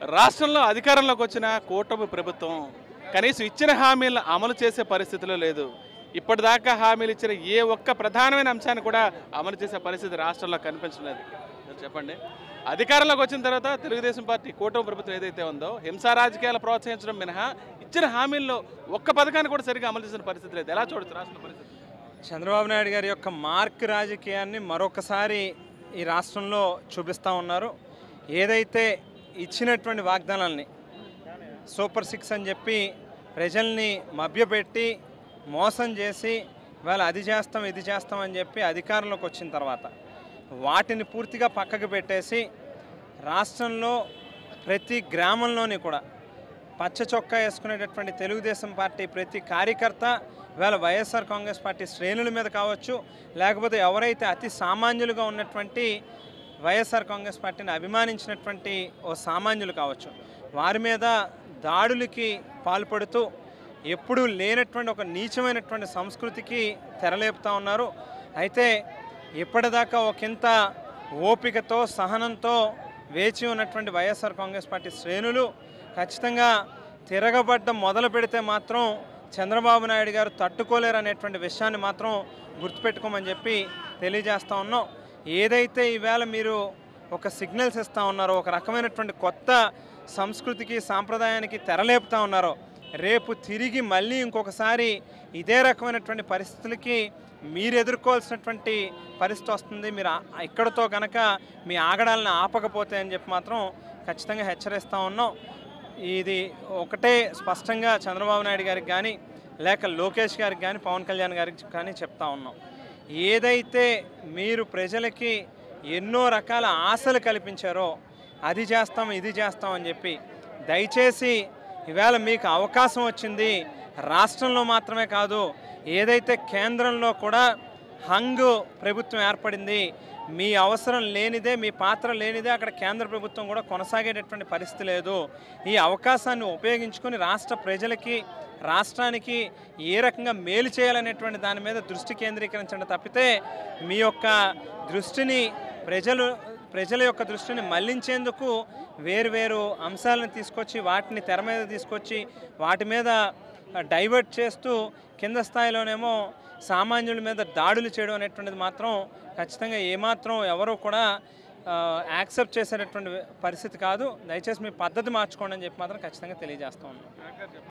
రాష్ట్రంలో అధికారంలోకి వచ్చిన కూటమి ప్రభుత్వం కనీసం ఇచ్చిన హామీలను అమలు చేసే పరిస్థితిలో లేదు. ఇప్పటిదాకా హామీలు ఇచ్చిన ఏ ఒక్క ప్రధానమైన అంశాన్ని కూడా అమలు చేసే పరిస్థితి రాష్ట్రంలో కనిపించలేదు. చెప్పండి, అధికారంలోకి వచ్చిన తర్వాత తెలుగుదేశం పార్టీ కూటమి ప్రభుత్వం ఏదైతే ఉందో హింసా రాజకీయాలు ప్రోత్సహించడం మినహా ఇచ్చిన హామీల్లో ఒక్క పథకాన్ని కూడా సరిగ్గా అమలు చేసిన పరిస్థితి లేదు. ఎలా చూడొచ్చు రాష్ట్ర పరిస్థితి? చంద్రబాబు నాయుడు గారి యొక్క మార్క్ రాజకీయాన్ని మరొకసారి ఈ రాష్ట్రంలో చూపిస్తూ ఉన్నారు. ఏదైతే ఇచ్చినటువంటి వాగ్దానాలని సూపర్ 6 అని చెప్పి ప్రజల్ని మభ్యపెట్టి మోసం చేసి ఇవాళ అది చేస్తాం ఇది చేస్తాం అని చెప్పి అధికారంలోకి వచ్చిన తర్వాత వాటిని పూర్తిగా పక్కకు పెట్టేసి రాష్ట్రంలో ప్రతి గ్రామంలోని కూడా పచ్చ చొక్కా వేసుకునేటటువంటి తెలుగుదేశం పార్టీ ప్రతి కార్యకర్త ఇవాళ వైఎస్ఆర్ కాంగ్రెస్ పార్టీ శ్రేణుల మీద కావచ్చు, లేకపోతే ఎవరైతే అతి సామాన్యులుగా ఉన్నటువంటి వైఎస్ఆర్ కాంగ్రెస్ పార్టీని అభిమానించినటువంటి ఓ సామాన్యులు కావచ్చు, వారి మీద దాడులకి పాల్పడుతూ ఎప్పుడూ లేనటువంటి ఒక నీచమైనటువంటి సంస్కృతికి తెరలేపుతూ ఉన్నారు. అయితే ఇప్పటిదాకా ఒకంత ఓపికతో సహనంతో వేచి ఉన్నటువంటి వైఎస్ఆర్ కాంగ్రెస్ పార్టీ శ్రేణులు ఖచ్చితంగా తిరగబడ్డం మొదలు పెడితే మాత్రం చంద్రబాబు నాయుడు గారు తట్టుకోలేరు అనేటువంటి విషయాన్ని మాత్రం గుర్తుపెట్టుకోమని చెప్పి తెలియజేస్తూ ఉన్నాం. ఏదైతే ఈవేళ మీరు ఒక సిగ్నల్స్ ఇస్తూ ఉన్నారో, ఒక రకమైనటువంటి కొత్త సంస్కృతికి సాంప్రదాయానికి తెరలేపుతూ ఉన్నారో, రేపు తిరిగి మళ్ళీ ఇంకొకసారి ఇదే రకమైనటువంటి పరిస్థితులకి మీరు ఎదుర్కోవాల్సినటువంటి పరిస్థితి వస్తుంది. మీరు ఇక్కడతో కనుక మీ ఆగడాలను ఆపకపోతే అని చెప్పి మాత్రం ఖచ్చితంగా హెచ్చరిస్తూ ఉన్నాం. ఇది ఒకటే స్పష్టంగా చంద్రబాబు నాయుడు గారికి కానీ, లేక లోకేష్ గారికి కానీ, పవన్ కళ్యాణ్ గారికి కానీ చెప్తా ఉన్నాం. ఏదైతే మీరు ప్రజలకి ఎన్నో రకాల ఆశలు కల్పించారో అది చేస్తాం ఇది చేస్తాం అని చెప్పి, దయచేసి ఇవాళ మీకు అవకాశం వచ్చింది. రాష్ట్రంలో మాత్రమే కాదు, ఏదైతే కేంద్రంలో కూడా హంగ్ ప్రభుత్వం ఏర్పడింది, మీ అవసరం లేనిదే, మీ పాత్ర లేనిదే అక్కడ కేంద్ర ప్రభుత్వం కూడా కొనసాగేటటువంటి పరిస్థితి లేదు. ఈ అవకాశాన్ని ఉపయోగించుకొని రాష్ట్ర ప్రజలకి, రాష్ట్రానికి ఏ రకంగా మేలు చేయాలనేటువంటి దాని మీద దృష్టి కేంద్రీకరించండి తప్పితే మీ యొక్క దృష్టిని ప్రజల యొక్క దృష్టిని మళ్లించేందుకు వేరు అంశాలను తీసుకొచ్చి వాటిని తెర మీద తీసుకొచ్చి వాటి మీద డైవర్ట్ చేస్తూ కింద స్థాయిలోనేమో సామాన్యుల మీద దాడులు చేయడం అనేటువంటిది మాత్రం ఖచ్చితంగా ఏమాత్రం ఎవరు కూడా యాక్సెప్ట్ చేసేటటువంటి పరిస్థితి కాదు. దయచేసి మీ పద్ధతి మార్చుకోండి అని చెప్పి మాత్రం ఖచ్చితంగా తెలియజేస్తూ ఉన్నాం.